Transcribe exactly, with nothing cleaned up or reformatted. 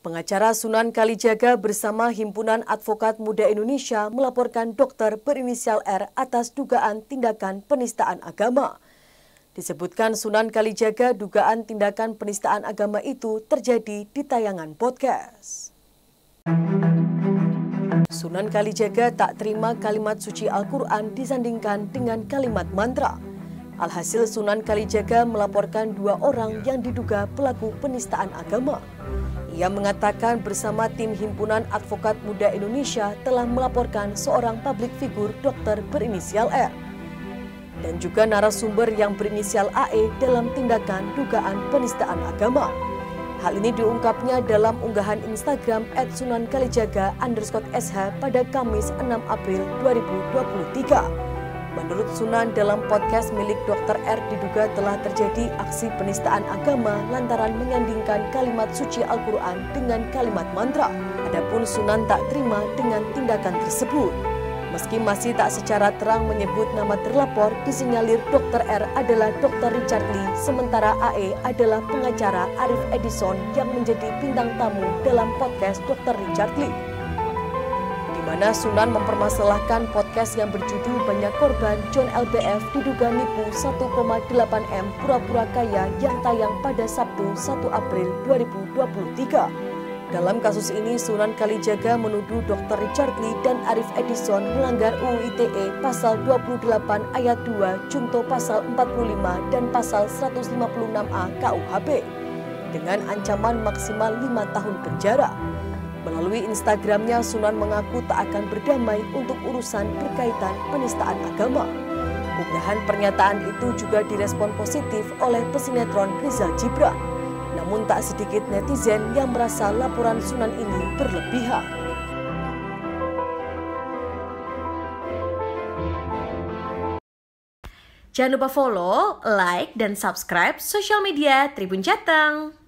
Pengacara Sunan Kalijaga bersama Himpunan Advokat Muda Indonesia melaporkan dokter berinisial R atas dugaan tindakan penistaan agama. Disebutkan Sunan Kalijaga dugaan tindakan penistaan agama itu terjadi di tayangan podcast. Sunan Kalijaga tak terima kalimat suci Al-Quran disandingkan dengan kalimat mantra. Alhasil Sunan Kalijaga melaporkan dua orang yang diduga pelaku penistaan agama. Ia mengatakan bersama tim Himpunan Advokat Muda Indonesia telah melaporkan seorang publik figur dokter berinisial R dan juga narasumber yang berinisial A E dalam tindakan dugaan penistaan agama. Hal ini diungkapnya dalam unggahan Instagram et sunan kalijaga underscore sh pada Kamis enam April dua ribu dua puluh tiga. Menurut Sunan, dalam podcast milik dokter R diduga telah terjadi aksi penistaan agama lantaran menyandingkan kalimat suci Al-Quran dengan kalimat mantra. Adapun Sunan tak terima dengan tindakan tersebut. Meski masih tak secara terang menyebut nama terlapor, disinyalir dokter R adalah dokter Richard Lee, sementara A E adalah pengacara Arif Edison yang menjadi bintang tamu dalam podcast dokter Richard Lee. Di mana Sunan mempermasalahkan podcast yang berjudul Banyak Korban John L B F diduga nipu satu koma delapan M pura-pura kaya yang tayang pada Sabtu satu April dua ribu dua puluh tiga. Dalam kasus ini Sunan Kalijaga menuduh dokter Richard Lee dan Arif Edison melanggar U U I T E pasal dua puluh delapan ayat dua, junto pasal empat puluh lima dan pasal seratus lima puluh enam A K U H P dengan ancaman maksimal lima tahun penjara. Melalui Instagramnya, Sunan mengaku tak akan berdamai untuk urusan berkaitan penistaan agama. Unggahan pernyataan itu juga direspon positif oleh pesinetron Rizal Jibran. Namun tak sedikit netizen yang merasa laporan Sunan ini berlebihan. Jangan lupa follow, like, dan subscribe sosial media Tribun Jateng.